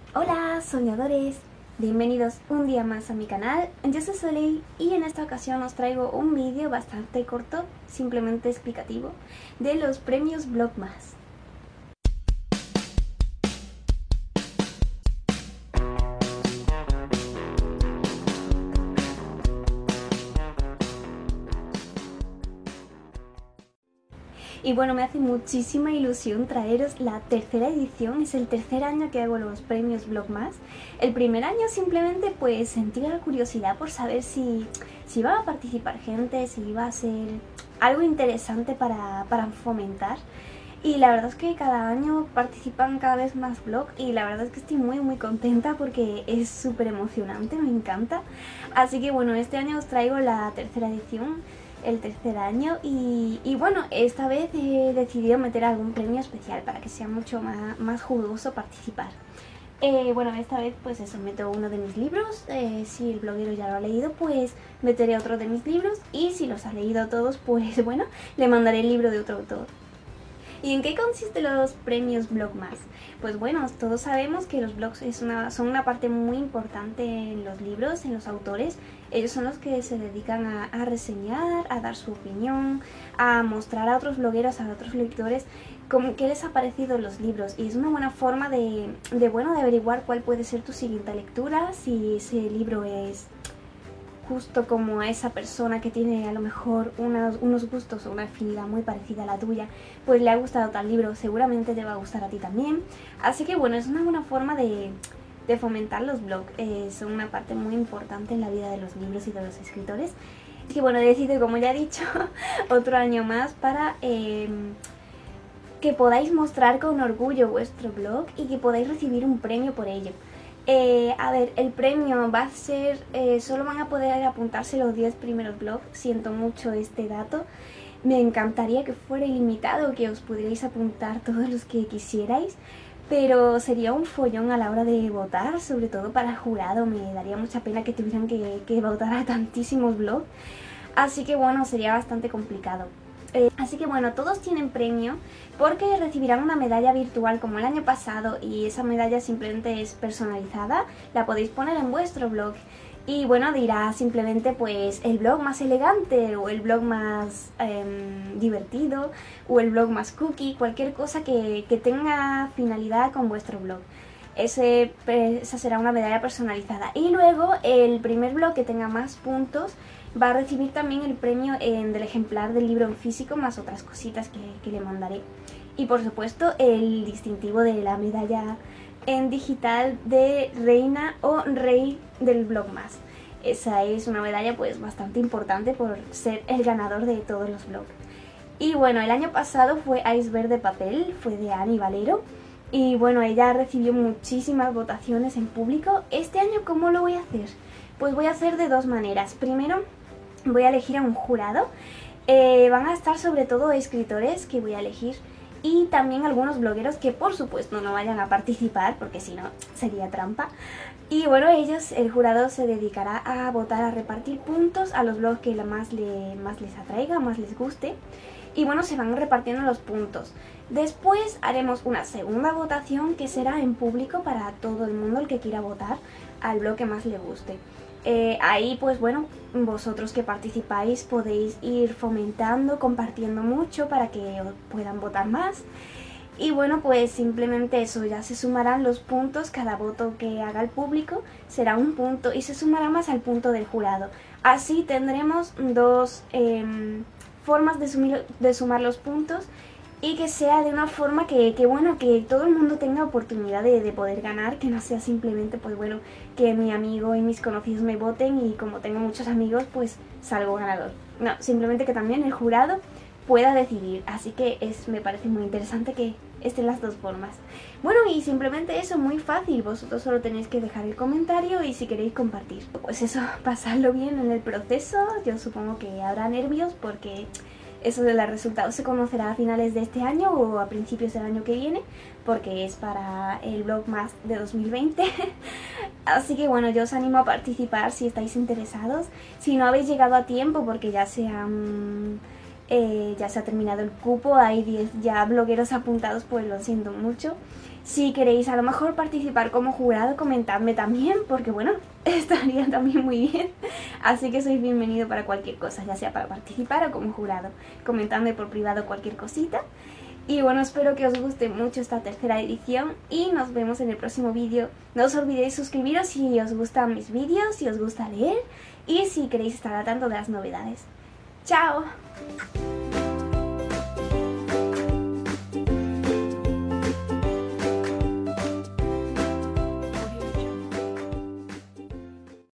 Hola soñadores, bienvenidos un día más a mi canal. Yo soy Soleil y en esta ocasión os traigo un vídeo bastante corto, simplemente explicativo, de los premios Vlogmas. Y bueno, me hace muchísima ilusión traeros la tercera edición, es el tercer año que hago los premios Vlogmas. El primer año simplemente pues sentí la curiosidad por saber si iba a participar gente, si iba a ser algo interesante para fomentar. Y la verdad es que cada año participan cada vez más vlogs y la verdad es que estoy muy contenta porque es súper emocionante, me encanta. Así que bueno, este año os traigo la tercera edición, el tercer año y bueno, esta vez he decidido meter algún premio especial para que sea mucho más jugoso participar. Bueno, esta vez pues eso, meto uno de mis libros, si el bloguero ya lo ha leído pues meteré otro de mis libros y si los ha leído todos pues bueno, le mandaré el libro de otro autor. ¿Y en qué consisten los premios Vlogmas? Pues bueno, todos sabemos que los blogs son una parte muy importante en los libros, en los autores. Ellos son los que se dedican a reseñar, a dar su opinión, a mostrar a otros blogueros, a otros lectores qué les ha parecido los libros. Y es una buena forma de averiguar cuál puede ser tu siguiente lectura, si ese libro es justo como a esa persona que tiene a lo mejor unos gustos o una afinidad muy parecida a la tuya, pues le ha gustado tal libro, seguramente te va a gustar a ti también. Así que bueno, es una buena forma de fomentar los blogs, son una parte muy importante en la vida de los libros y de los escritores. Así que bueno, he decidido, como ya he dicho, otro año más para que podáis mostrar con orgullo vuestro blog y que podáis recibir un premio por ello. A ver, el premio va a ser, solo van a poder apuntarse los 10 primeros blogs, siento mucho este dato. Me encantaría que fuera ilimitado, que os pudierais apuntar todos los que quisierais, pero sería un follón a la hora de votar, sobre todo para el jurado, me daría mucha pena que tuvieran que votar a tantísimos blogs, así que bueno, sería bastante complicado. Así que bueno, todos tienen premio porque recibirán una medalla virtual como el año pasado y esa medalla simplemente es personalizada, la podéis poner en vuestro blog y bueno, dirá simplemente pues el blog más elegante o el blog más divertido o el blog más cookie, cualquier cosa que tenga finalidad con vuestro blog. Esa será una medalla personalizada y luego el primer blog que tenga más puntos va a recibir también el premio del ejemplar del libro en físico más otras cositas que le mandaré. Y por supuesto el distintivo de la medalla en digital de reina o rey del Vlogmas. Esa es una medalla pues bastante importante por ser el ganador de todos los vlogs. Y bueno, el año pasado fue Iceberg de papel, fue de Ani Valero. Y bueno, ella recibió muchísimas votaciones en público. Este año, ¿cómo lo voy a hacer? Pues voy a hacer de dos maneras. Primero, voy a elegir a un jurado. Van a estar sobre todo escritores que voy a elegir y también algunos blogueros que por supuesto no vayan a participar porque si no sería trampa. Y bueno, el jurado se dedicará a votar, a repartir puntos a los blogs que más les atraiga, más les guste. Y bueno, se van repartiendo los puntos. Después haremos una segunda votación que será en público para todo el mundo el que quiera votar al blog que más le guste. Ahí pues bueno, vosotros que participáis podéis ir fomentando, compartiendo mucho para que puedan votar más. Y bueno, pues simplemente eso, ya se sumarán los puntos, cada voto que haga el público será un punto y se sumará más al punto del jurado. Así tendremos dos formas de sumar los puntos y que sea de una forma que bueno, que todo el mundo tenga oportunidad de poder ganar, que no sea simplemente pues bueno, que mi amigo y mis conocidos me voten y como tengo muchos amigos pues salgo ganador. No, simplemente que también el jurado pueda decidir, así que me parece muy interesante que estén las dos formas. Bueno, y simplemente eso, muy fácil, vosotros solo tenéis que dejar el comentario y si queréis compartir. Pues eso, pasadlo bien en el proceso, yo supongo que habrá nervios porque eso de los resultados se conocerá a finales de este año o a principios del año que viene, porque es para el Vlogmas de 2020. Así que bueno, yo os animo a participar si estáis interesados. Si no habéis llegado a tiempo porque ya se ha terminado el cupo, hay 10 ya blogueros apuntados, pues lo siento mucho. Si queréis a lo mejor participar como jurado, comentadme también, porque bueno, estaría también muy bien. Así que sois bienvenido para cualquier cosa, ya sea para participar o como jurado. Comentadme por privado cualquier cosita. Y bueno, espero que os guste mucho esta tercera edición y nos vemos en el próximo vídeo. No os olvidéis suscribiros si os gustan mis vídeos, si os gusta leer y si queréis estar al tanto de las novedades. ¡Chao!